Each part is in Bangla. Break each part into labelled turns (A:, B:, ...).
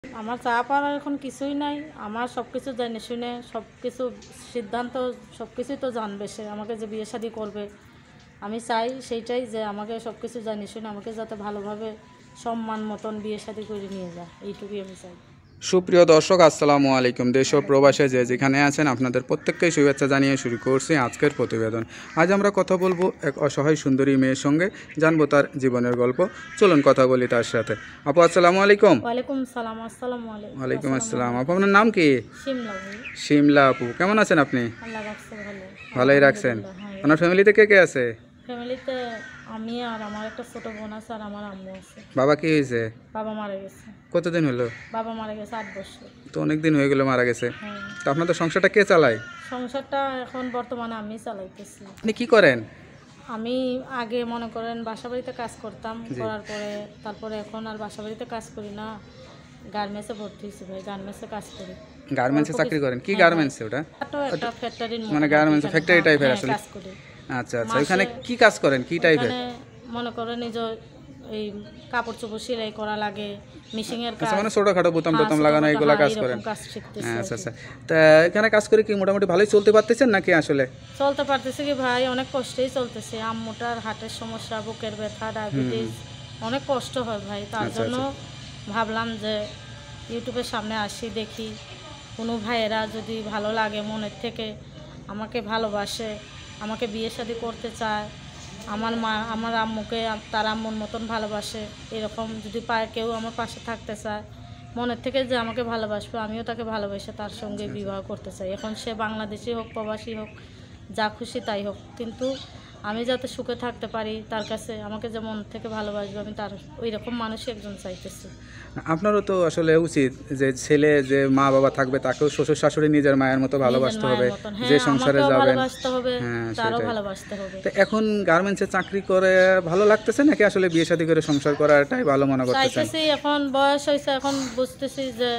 A: আমার চা পাওয়ার এখন কিছুই নাই। আমার সব কিছু জেনে শুনে সব কিছু সিদ্ধান্ত সব কিছুই তো জানবে সে, আমাকে যে বিয়ে শাদী করবে। আমি চাই সেইটাই যে আমাকে সব কিছু জানি শুনে আমাকে যাতে ভালোভাবে সম্মান মতন বিয়ে শাদী করে নিয়ে যায়, এইটুকুই আমি চাই।
B: সুপ্রিয় দর্শক, আসসালামু আলাইকুম। দেশ ও প্রবাসে যে যেখানে আছেন আপনাদের প্রত্যেককেই শুভেচ্ছা জানিয়ে শুরু করছি আজকের প্রতিবেদন। আজ আমরা কথা বলবো এক অসহায় সুন্দরী মেয়ের সঙ্গে, জানবো তার জীবনের গল্প। চলুন কথা বলি তার সাথে। আপু আসসালামু আলাইকুম।
A: ওয়ালাইকুম সালাম। আসসালামু আলাইকুম।
B: ওয়ালাইকুম আসসালাম। আপু আপনার নাম কি?
A: শিমলা ভাই।
B: শিমলা আপু, কেমন আছেন আপনি?
A: আল্লাহ রাখছে ভালো।
B: ভালোই রাখছেন।
A: হ্যাঁ,
B: আপনার ফ্যামিলিতে কে কে আছে?
A: ফ্যামিলিতে আমি আর আমার একটা ছোট বোন আছে আর আমার আম্মু আছে।
B: বাবা কি হয়েছে?
A: বাবা মারা গেছে।
B: কতদিন হলো?
A: বাবা মারা গেছে 8 বছর।
B: তো অনেক দিন হয়ে গেল মারা গেছে।
A: হ্যাঁ,
B: তো আপনাদের সংসারটা কে চালায়?
A: সংসারটা এখন বর্তমানে আমি চালাইতেছি।
B: আপনি কি করেন?
A: আমি আগে মনে করেন বাসাবাড়িতে কাজ করতাম,
B: জি।
A: করার পরে তারপরে এখন আর বাসাবাড়িতে কাজ করি না, গার্মেন্টসে ভর্তি হয়েছি ভাই, গার্মেন্টসে কাজ করি।
B: গার্মেন্টসে চাকরি করেন? কি
A: হ্যাঁ,
B: গার্মেন্টসে ওটা?
A: ছোট একটা ফ্যাক্টরির
B: মানে গার্মেন্টস ফ্যাক্টরি টাইপের আসলে?
A: কাজ করি।
B: আচ্ছা আচ্ছা, ওখানে কি কাজ করেন, কি টাইপের?
A: ওখানে মনে করেন এই যে এই কাপড় চোপড় সেলাই করা লাগে, মিশিংয়ের কাজ।
B: আচ্ছা, মানে ছোটখাটো বোতাম টোতাম লাগানো এগুলা কাজ করেন?
A: কাজ শিখতেছি।
B: আচ্ছা আচ্ছা। তা এখানে কাজ করে কি মোটামুটি ভালোই চলতে পারতেছেন নাকি আসলে?
A: চলতে পারতেছি কি ভাই, অনেক কষ্টেই চলতেছে। আম্মুটার হার্টের সমস্যা, বুকের ব্যথা, ডায়াবেটিস, অনেক কষ্ট হয় ভাই। তার
B: আচ্ছা,
A: জন্য ভাবলাম যে ইউটিউবের সামনে আসি, দেখি কোনো ভাইয়েরা যদি ভালো লাগে মনের থেকে, আমাকে ভালোবাসে, আমাকে বিয়ে শাদী করতে চায়, আমার মা আমার আম্মুকে তার আম্মুর মতন ভালোবাসে, এরকম যদি পায় কেউ আমার পাশে থাকতে চায়, মনের থেকে যে আমাকে ভালোবাসবে, আমিও তাকে ভালোবেসে তার সঙ্গে বিবাহ করতে চাই। এখন সে বাংলাদেশি হোক, প্রবাসী হোক, যা খুশি তাই হোক, কিন্তু আমি যাতে সুখে থাকতে পারি তার কাছে, আমাকে যে মন থেকে ভালোবাসবে, আমি তার ওই রকম মানুষই একজন চাইতেছি।
B: আপনারও তো আসলে উচিত যে ছেলে যে মা বাবা থাকবে তাকেও শ্বশুর শাশুড়ি নিজের মায়ের মতো ভালোবাসতে হবে, যে সংসারে যাবেন। হ্যাঁ,
A: তারও
B: সেটাই।
A: ভালোবাসতে হবে।
B: তো এখন গার্মেন্টসে চাকরি করে ভালো লাগতেছে নাকি আসলে বিয়ে শাদী করে সংসার করাটাই ভালো মনে করতেছেন?
A: চাইতেছি, এখন বয়স হয়েছে, এখন বুঝতেছি যে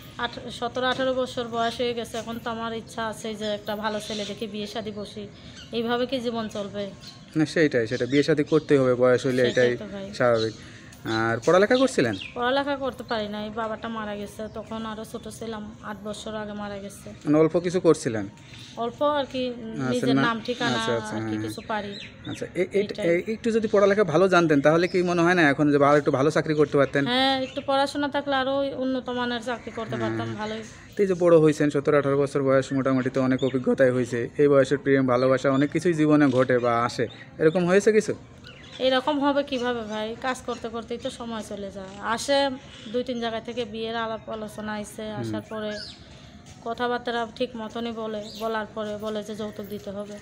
A: 17-18 বছর বয়স হয়ে গেছে। এখন তো আমার ইচ্ছা আছে যে একটা ভালো ছেলে দেখে বিয়ে শাদী বসি। এইভাবে কি জীবন চলবে?
B: না সেইটাই, সেটা বিয়ে শাদী করতেই হবে, বয়স হইলে এটাই
A: তো ভাই,
B: স্বাভাবিক। আর পড়ালেখা করছিলেন?
A: পড়ালেখা করতে পারি নাই, বাবাটা মারা গেছে, তখন আরো ছোট ছিলাম, 8 বছর আগে মারা গেছে।
B: মানে অল্প কিছু করছিলেন?
A: অল্প আর কি, নিজের নাম ঠিকানা আর কি কিছু পারি।
B: আচ্ছা, একটু যদি পড়ালেখা ভালো জানতেন তাহলে কি মনে হয় না এখন যে একটু ভালো চাকরি করতে পারতেন?
A: হ্যাঁ, একটু পড়াশোনা থাকলে আরো উন্নত মানের চাকরি করতে পারতাম ভালোই।
B: তো এই যে বড় হয়েছেন, 17-18 বছর বয়স, মোটামুটি তো অনেক অভিজ্ঞতাই হয়েছে। এই বয়সের প্রেম ভালোবাসা অনেক কিছুই জীবনে ঘটে বা আসে, এরকম হয়েছে কিছু?
A: এরকম হবে কিভাবে ভাই, কাজ করতে করতেই তো সময় চলে যায়। আসে 2-3 জায়গা থেকে বিয়ের আলাপ আলোচনা আইছে, আসার পরে কথাবার্তা ঠিক মতনই বলার পরে বলে যে যৌতুক দিতে হবে।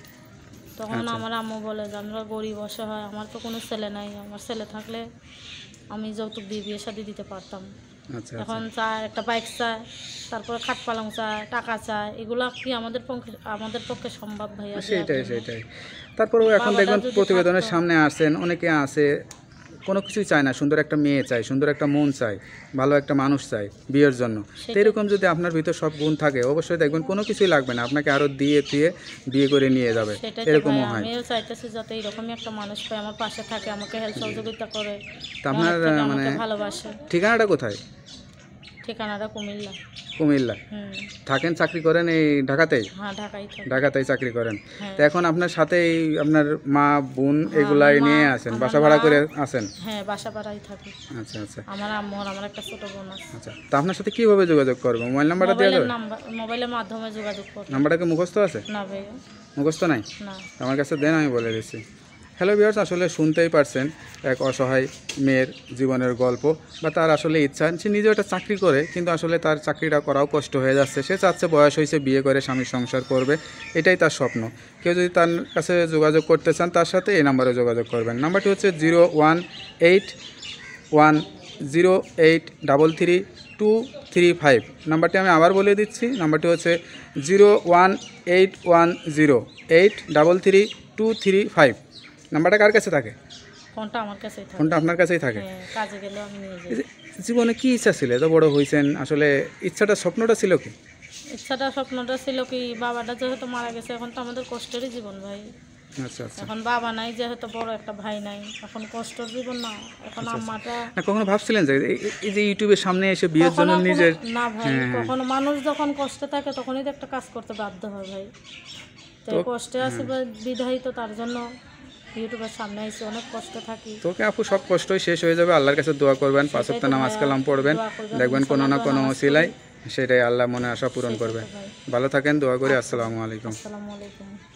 A: তখন আমার আম্মু বলে যে আমরা গরিব অসহায়, আমার তো কোনো ছেলে নাই, আমার ছেলে থাকলে আমি যৌতুক দিয়ে বিয়ে শাদী দিতে পারতাম।
B: আচ্ছা
A: এখন চায় একটা বাইক চায়, তারপরে খাট পালং চায়, টাকা চায়, এগুলা কি আমাদের পক্ষে সম্ভব ভাইয়া?
B: সেটাই। তারপরেও এখন দেখবেন প্রতিবেদনের সামনে আসছেন, অনেকে আছে কোনো কিছুই চায় না, সুন্দর একটা মেয়ে চাই, সুন্দর একটা মন চাই, ভালো একটা মানুষ চাই বিয়ের জন্য। তো এরকম যদি আপনার ভিতর সব গুণ থাকে, অবশ্যই দেখবেন কোনো কিছুই লাগবে না, আপনাকে আরো দিয়ে বিয়ে করে নিয়ে যাবে, এরকমও হয়।
A: আমিও চাইতেছি যাতে এরকমই একটা মানুষ পাই, আমার পাশে থাকে, আমাকে হেল্প সহযোগিতা করে,
B: তা আপনার মানে
A: ভালোবাসে।
B: ঠিকানাটা কোথায়?
A: ঠিকানাটা কুমিল্লা।
B: কুমিল্লা থাকেন, চাকরি করেন এই ঢাকাতেই?
A: হ্যাঁ,
B: ঢাকাতেই চাকরি করেন।
A: হ্যাঁ।
B: তো এখন আপনার সাথেই আপনার মা বোন এগুলাই নিয়ে আছেন, বাসা ভাড়া করে আছেন?
A: হ্যাঁ, বাসা ভাড়াই থাকি।
B: আচ্ছা আচ্ছা।
A: আমার আম্মু আর আমার একটা ছোট বোন আছে।
B: আচ্ছা, তো আপনার সাথে কিভাবে যোগাযোগ করবো? মোবাইল নাম্বারটা দেওয়া যাবে?
A: মোবাইলের মাধ্যমে যোগাযোগ করব।
B: নাম্বারটা কি মুখস্থ আছে?
A: না ভাইয়া,
B: মুখস্থ নাই?
A: না।
B: আমার কাছে দেন, আমি বলে দিচ্ছি। হ্যালো ভিউয়ার্স, আসলে শুনতেই পারছেন এক অসহায় মেয়ের জীবনের গল্প, বা তার আসলে ইচ্ছা, সে নিজেও একটা চাকরি করে, কিন্তু আসলে তার চাকরিটা করাও কষ্ট হয়ে যাচ্ছে। সে চাচ্ছে বয়স হয়েছে, বিয়ে করে স্বামীর সংসার করবে, এটাই তার স্বপ্ন। কেউ যদি তার কাছে যোগাযোগ করতে চান, তার সাথে এই নাম্বারে যোগাযোগ করবেন। নাম্বারটি হচ্ছে 01810833235। নাম্বারটি আমি আবার বলে দিচ্ছি, নাম্বারটি হচ্ছে 01810833235। নাম্বারটা কার কাছে থাকে?
A: ফোনটা আমার কাছেই থাকে।
B: ফোনটা আপনার কাছেই থাকে?
A: হ্যাঁ, কাজে গেলে আমি নিয়ে যাই।
B: জীবনে কি ইচ্ছা ছিল? এত বড় হয়েছেন, আসলে ইচ্ছাটা স্বপ্নটা ছিল কি?
A: স্বপ্নটা ছিল কি, বাবাটা যেহেতু মারা গেছে, এখন তো আমাদের কষ্টেরই জীবন ভাই।
B: আচ্ছা আচ্ছা।
A: এখন বাবা নাই, যেহেতু বড় একটা ভাই নাই, এখন কষ্টের জীবন না। এখন আম্মাটা
B: না কখনো ভাবছিলেন যে এই যে ইউটিউবের সামনে এসে বিয়ের জন্য
A: কখনো
B: নিজের
A: না ভাই, কখনো মানুষ যখন কষ্টে থাকে তখনই তো একটা কাজ করতে বাধ্য হয় ভাই। তাই কষ্টে আছে বিধায়ী, তো তার জন্য ইউটিউবের সামনে এসে অনেক কষ্ট থাকি।
B: তোকে আপু সব কষ্টই শেষ হয়ে যাবে, আল্লাহর কাছে দোয়া করবেন, 5 ওয়াক্ত নামাজ কালাম পড়বেন, দেখবেন কোনো না কোনো ওসিলায় সেটাই আল্লাহ মনে আশা পূরণ করবেন। ভালো থাকেন, দোয়া করি। আসসালামু আলাইকুম।
A: আসসালামু আলাইকুম।